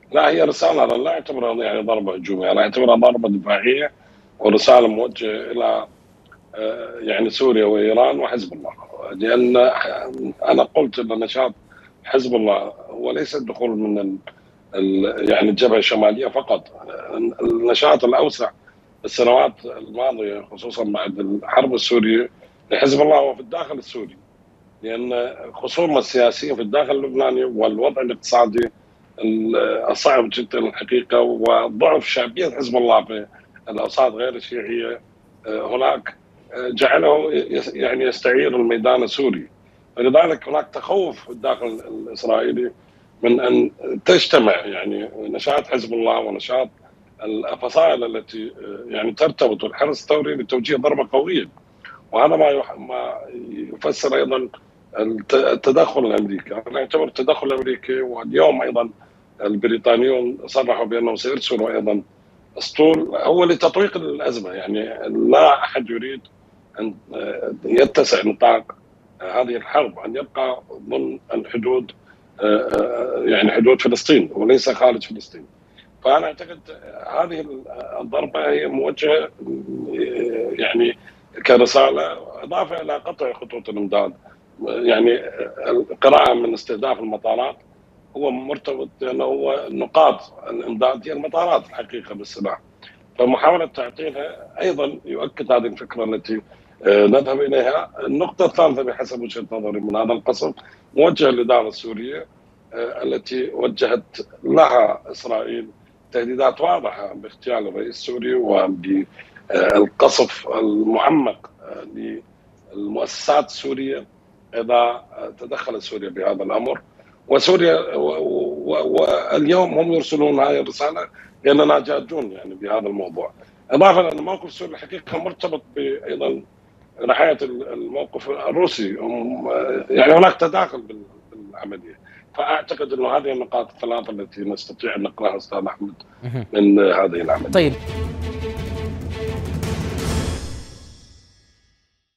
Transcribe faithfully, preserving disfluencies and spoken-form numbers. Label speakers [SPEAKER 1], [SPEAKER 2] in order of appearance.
[SPEAKER 1] لا، هي رسالة، أنا لا أعتبرها يعني ضربة هجومية، أنا أعتبرها ضربة دفاعية، ورسالة موجهة إلى آه، يعني سوريا وإيران وحزب الله. لأن أنا قلت أن نشاط حزب الله هو ليس الدخول من ال ال يعني الجبهة الشمالية فقط، النشاط الأوسع السنوات الماضية خصوصا بعد الحرب السورية لحزب الله هو في الداخل السوري، لأن خصومه السياسية في الداخل اللبناني والوضع الاقتصادي الصعب جدا الحقيقة، وضعف شعبية حزب الله في الأوساط غير الشيعية هناك جعله يعني يستعير الميدان السوري. فلذلك هناك تخوف في الداخل الإسرائيلي من أن تجتمع يعني نشاط حزب الله ونشاط الفصائل التي يعني ترتبط بالحرس الثوري لتوجيه ضربة قوية. وهذا ما ما يفسر ايضا التدخل الامريكي. انا اعتبر التدخل الامريكي، واليوم ايضا البريطانيون صرحوا بانهم سيرسلوا ايضا اسطول هو لتطويق الازمه، يعني لا احد يريد ان يتسع نطاق هذه الحرب، ان يبقى ضمن الحدود يعني حدود فلسطين وليس خارج فلسطين. فانا اعتقد هذه الضربه هي موجهه يعني كرساله، اضافه الى قطع خطوط الامداد. يعني القراءه من استهداف المطارات هو مرتبط لانه هو نقاط الامداد هي المطارات الحقيقه بالسلاح، فمحاوله تعطيلها ايضا يؤكد هذه الفكره التي نذهب اليها. النقطه الثالثه بحسب وجهه نظري من هذا القصف موجهه للاداره السوريه التي وجهت لها اسرائيل تهديدات واضحه باغتيال الرئيس السوري وبالقصف المعمق للمؤسسات السوريه اذا تدخلت سوريا بهذا الامر. وسوريا واليوم هم يرسلون هذه الرساله لاننا جادون يعني بهذا الموضوع. اضافه ان الموقف السوري الحقيقه مرتبط بايضا ناحيه الموقف الروسي، يعني هناك تداخل بالعمليه. فاعتقد انه هذه النقاط الثلاثه التي نستطيع ان نقراها استاذ احمد من هذه العمليه.
[SPEAKER 2] طيب